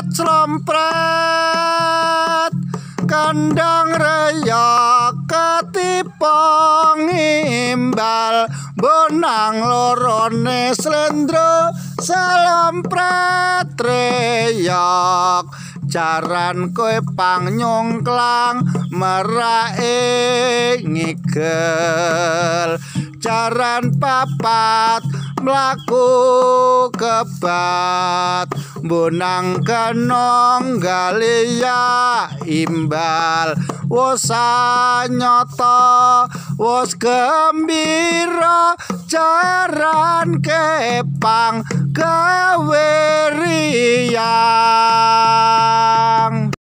slompret kandang raya ketipong imbal bonang lorone slendro slompret reyok jaran kowe pangnyongklang merae ngigel jaran papat mlaku kebat bonang kenong galia imbal wos nyata wos gembira jaran kepang gawe riyang